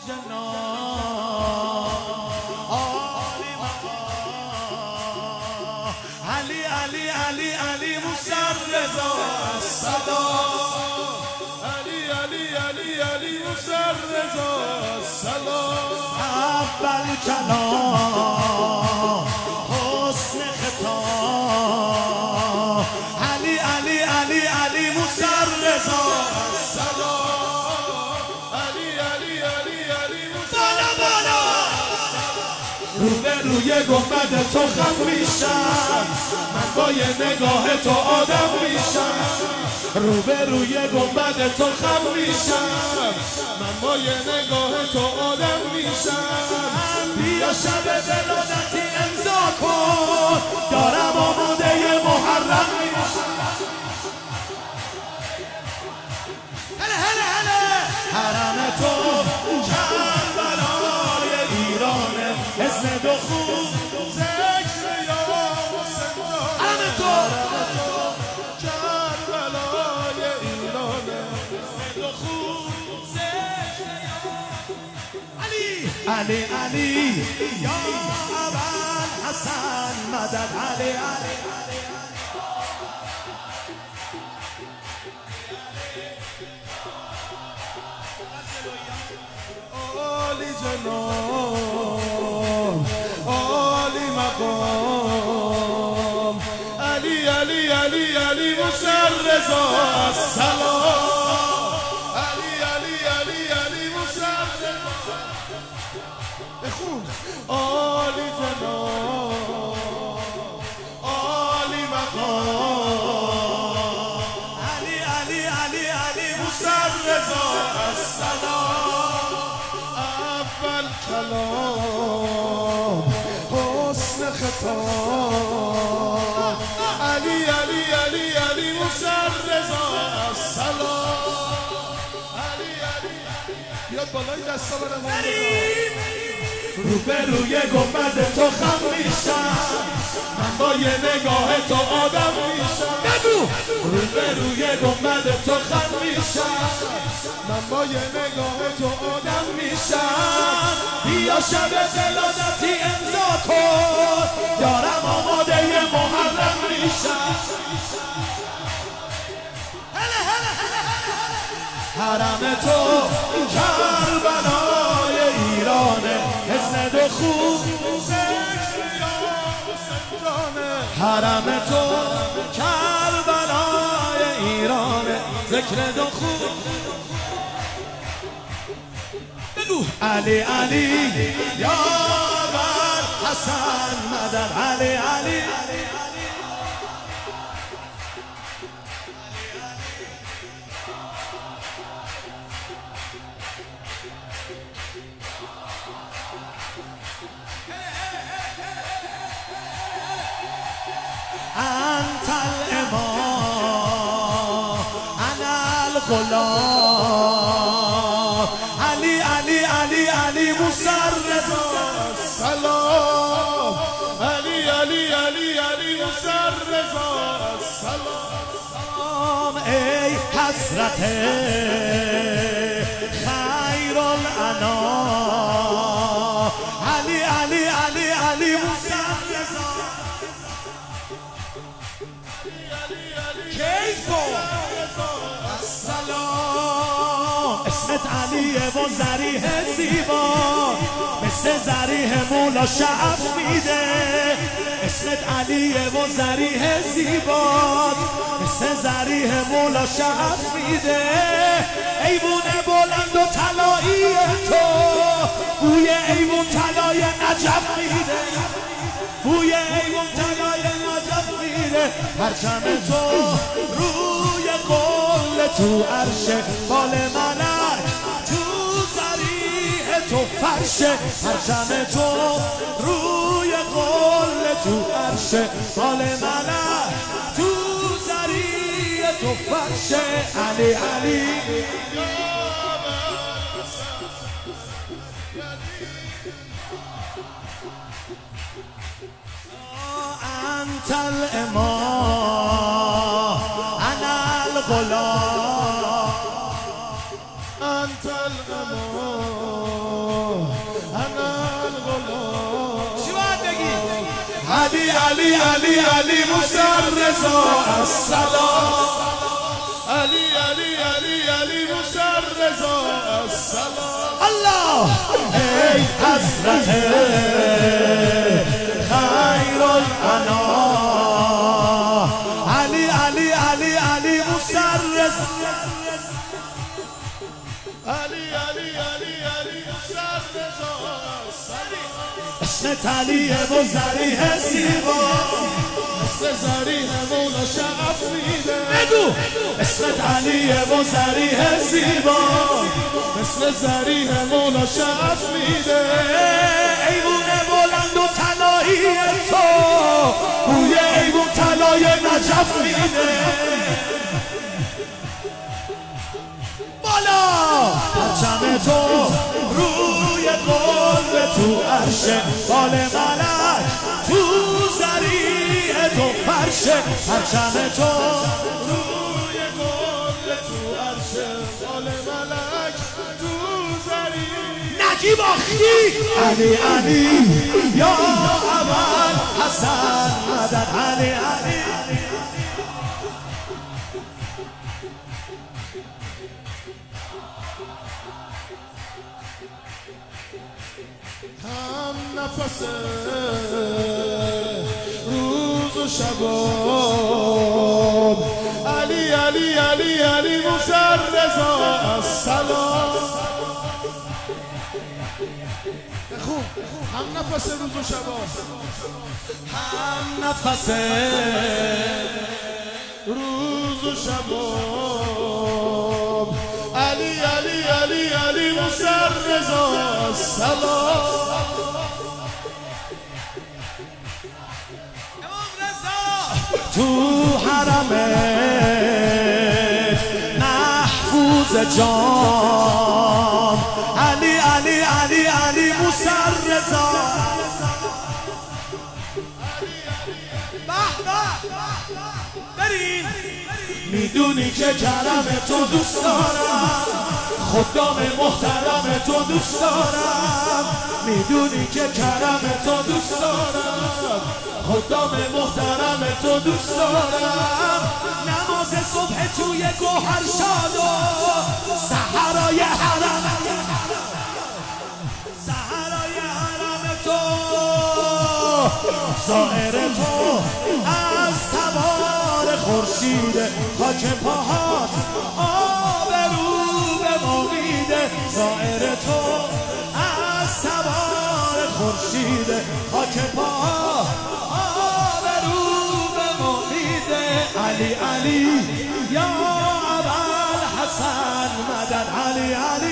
جناب عالی مقام علی علی علی علی موسی رضا السلام علی علی علی علی موسی رضا السلام اول کلام حسن خطاب علی علی علی علی موسی رضا السلام علی علی علی علی موسی بالا بالا روی گنبد تو خم میشم من با یه نگاه تو آدم میشم روی گنبد تو خم میشم من با یه نگاه تو آدم میشم بیا شب ولادتی امضا کن دارم آماده محرم میشم هله هله هله حرم تو کربلای ایرانه حسن دو خوب ذکر یا حسین حرم تو کربلای ایرانه حسن دو خوب ذکر یا علی علی علی یا اول حسن مدد علی علی عالی جناب عالی مقام علی علی علی علی موسی رضا السلام علی علی علی علی موسی رضا بخون عالی جناب عالی مقام علی علی علی علی موسی رضا السلام اول کلام حسن خطاب علی علی علی علی موسی رضا السلام علی علی بیاد بالای دستا برم روی گنبد تو خم میشم من با یه نگاه تو آدم میشم روی گنبد تو خم میشم من با یه نگاه تو آدم میشم بیا شب ولادتی امضا کن یارم آماده محرم میشم حرم تو کربلای ایرانه حسن دو خوب حرم تو کربلای ایرانه ذکر دو خوب بگو علی علی یا بر حسن مدد علی علی انت الامام انا الغلام علی علی علی علی موسی رضا السلام علی علی علی علی موسی رضا السلام ای حضرت خیر الانام علی علی علی علی موسی رضا السلام اسمت علیه و ذریح زیبا مثل ذریح مولا شعف میده اسمت علیه و ذریح زیبا مثل ذریح مولا شعف میده ایوون بلند و طلایی تو بوی ایوون طلای نجف میده بوی ایوون طلای نجف میده پرچم تو روی قل تو عرش بال ملک تو ذریح تو فرش پرچم تو روی قل تو عرش بال ملک تو ذریح تو فرش علی علی انت الامام انا الغلام انت الامام انا الغلام. چی باید بگی؟ علی علی علی علی موسی رضا السلام. علی علی علی علی موسی رضا السلام. الله ای حضرت خیر الانام. علی علی علی علی موسی رضا. علی علی علی علی موسی رضا السلام. اسمت علیه و ذریح زیبا، مثل ذریح مولا شعف میده. بگو اسمت علیه و ذریح زیبا، مثل ذریح مولا شعف میده. ایوون بلند و طلایی تو، بوی ایوون طلای نجف میده. بالا پرچم تو روی قلب تو عرشه، بال ملک تو ذریح تو فرشه. پرچم تو روی قلب تو عرشه، بال ملک تو ذریح. نگی باختی علی علی یا اول حسن مدد. علی علی هم نفس روز و شباب. علی علی علی علی موسی رضا السلام. خوب هم نفس روز و شباب، هم نفس روز و شباب. علی علی علی علی موسی رضا السلام. تو حرمت محفوظ جان. علی علی علی علی موسی رضا. بریم میدونی که کرم تو دوست دارم، خدام محترم تو دوست دارم. میدونی که کرم تو دوست دارم، خدام محترم تو دوست دارم. نماز صبح توی گوهر شاد و سحرای حرم، سحرای حرم تو، ظاهر تو از تبار خورشید، خاک پاهات آب رو به ما میده. ظاهر تو از تبار خورشید، خاک پاهات آب رو به ما میده. علی علی یا ابوالحسن مدد. علی علی